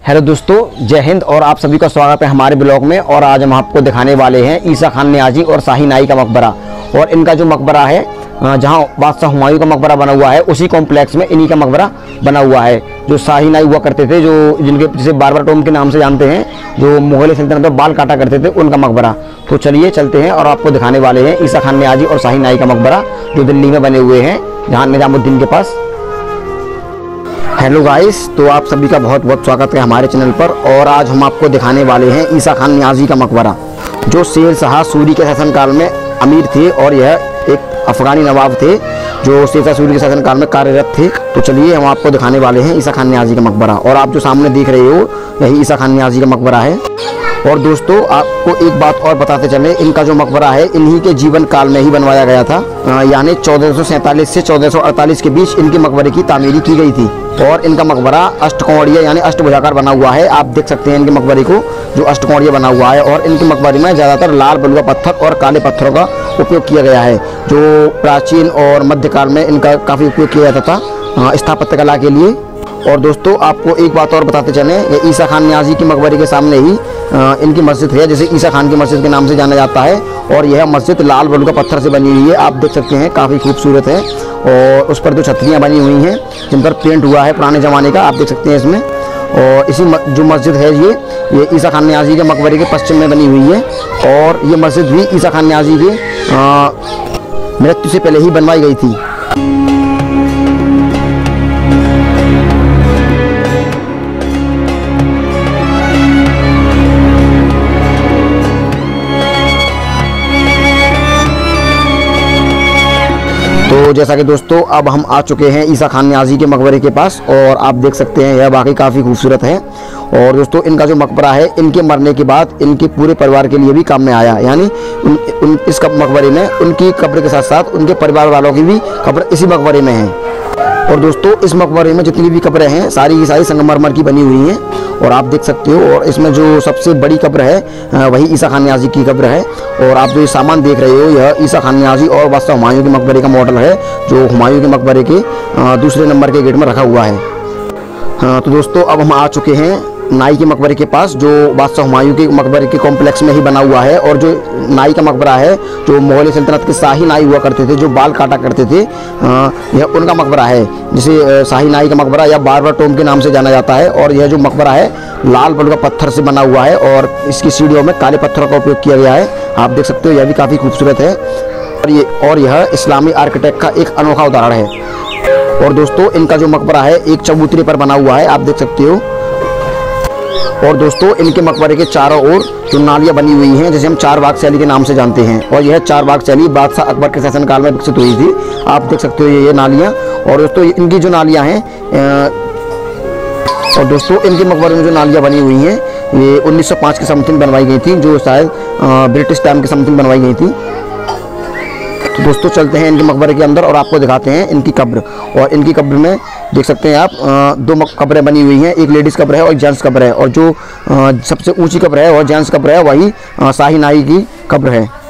Hello दोस्तों, जय हिंद और आप सभी का स्वागत है हमारे ब्लॉग में। और आज हम आपको दिखाने वाले हैं ईसा खान नियाज़ी और शाही नाई का मकबरा। और इनका जो मकबरा है, जहां बादशाह हुमायूं का मकबरा बना हुआ है, उसी कॉम्प्लेक्स में इन्हीं का मकबरा बना हुआ है। जो शाही नाई हुआ करते थे, जो जिनके जिसे बार्बर टॉम के नाम से जानते हैं, जो मुगल सल्तनत में बाल काटा करते थे, उनका मकबरा। तो चलिए चलते हैं और आपको दिखाने वाले हैं ईसा खान नियाज़ी और शाही नाई का मकबरा, जो दिल्ली में बने हुए हैं, जहाँ निजामुद्दीन के पास। हेलो गाइस, तो आप सभी का बहुत बहुत स्वागत है हमारे चैनल पर। और आज हम आपको दिखाने वाले हैं ईसा खान नियाज़ी का मकबरा, जो शेर शाह सूरी के शासनकाल में अमीर थे और यह एक अफगानी नवाब थे जो शेर शाह सूरी के शासनकाल में कार्यरत थे। तो चलिए हम आपको दिखाने वाले हैं ईसा खान नियाज़ी का मकबरा। और आप जो सामने देख रहे हो, यही ईसा खान नियाज़ी का मकबरा है। और दोस्तों, आपको एक बात और बताते चले, इनका जो मकबरा है इन्हीं के जीवन काल में ही बनवाया गया था, यानी 1447 से 1448 के बीच इनके मकबरे की तामीरी की गई थी। और इनका मकबरा अष्टकोणीय यानी अष्टभुजाकार बना हुआ है। आप देख सकते हैं इनके मकबरे को, जो अष्टकोणीय बना हुआ है। और इनके मकबरे में ज़्यादातर लाल बलुआ पत्थर और काले पत्थरों का उपयोग किया गया है, जो प्राचीन और मध्यकाल में इनका काफ़ी उपयोग किया जाता था स्थापत्य कला के लिए। और दोस्तों, आपको एक बात और बताते चलें, ये ईसा खान नियाज़ी की मकबरे के सामने ही इनकी मस्जिद है, जिसे ईसा खान की मस्जिद के नाम से जाना जाता है। और यह मस्जिद लाल बलुआ पत्थर से बनी हुई है। आप देख सकते हैं, काफ़ी खूबसूरत है। और उस पर जो छतरियाँ बनी हुई हैं, जिन पर पेंट हुआ है पुराने ज़माने का, आप देख सकते हैं इसमें। और इसी जो मस्जिद है ये ईसा खान नियाज़ी के मकबरे के पश्चिम में बनी हुई है। और ये मस्जिद भी ईसा खान नियाज़ी के मृत्यु से पहले ही बनवाई गई थी। तो जैसा कि दोस्तों, अब हम आ चुके हैं ईसा खान नियाज़ी के मकबरे के पास। और आप देख सकते हैं, यह वाकई काफ़ी खूबसूरत है। और दोस्तों, इनका जो मकबरा है, इनके मरने के बाद इनके पूरे परिवार के लिए भी काम में आया। यानी इस मकबरे में उनकी कब्र के साथ साथ उनके परिवार वालों की भी कब्र इसी मकबरे में है। और दोस्तों, इस मकबरे में जितनी भी कब्रें हैं, सारी की सारी संगमरमर की बनी हुई हैं। और आप देख सकते हो, और इसमें जो सबसे बड़ी कब्र है, वही ईसा खान नियाज़ी की कब्र है। और आप जो ये सामान देख रहे हो, यह ईसा खान नियाज़ी और बादशाह हुमायूं के मकबरे का मॉडल है, जो हुमायूं के मकबरे के दूसरे नंबर के गेट में रखा हुआ है। तो दोस्तों, अब हम आ चुके हैं नाई के मकबरे के पास, जो बादशाह हुमायूं के मकबरे के कॉम्प्लेक्स में ही बना हुआ है। और जो नाई का मकबरा है, जो मुगल सल्तनत के शाही नाई हुआ करते थे, जो बाल काटा करते थे, यह उनका मकबरा है, जिसे शाही नाई का मकबरा या बार्बर टॉम के नाम से जाना जाता है। और यह जो मकबरा है, लाल बलुआ पत्थर से बना हुआ है। और इसकी सीढ़ियों में काले पत्थरों का उपयोग किया गया है। आप देख सकते हो, यह भी काफ़ी खूबसूरत है। और यह इस्लामी आर्किटेक्ट का एक अनोखा उदाहरण है। और दोस्तों, इनका जो मकबरा है, एक चबूतरे पर बना हुआ है, आप देख सकते हो। और दोस्तों, इनके मकबरे के चारों ओर जो नालियाँ बनी हुई हैं, जिसे हम चार बाग शैली के नाम से जानते हैं। और यह चार बाग शैली बादशाह अकबर के शासनकाल में विकसित हुई थी। आप देख सकते हो ये नालियाँ। और दोस्तों, इनकी जो नालियाँ हैं, और दोस्तों, इनके मकबरे में जो नालियाँ बनी हुई हैं, ये 1905 के समथिंग बनवाई गई थी, जो शायद ब्रिटिश टाइम के समथिंग बनवाई गई थी। तो दोस्तों, चलते हैं इनके मकबरे के अंदर और आपको दिखाते हैं इनकी कब्र। और इनकी कब्र में देख सकते हैं आप, दो कब्रें बनी हुई हैं, एक लेडीज़ कब्र है और एक जेंट्स कब्र है। और जो सबसे ऊंची कब्र है, वह जेंट्स कब्र है, वही शाही नाई की कब्र है।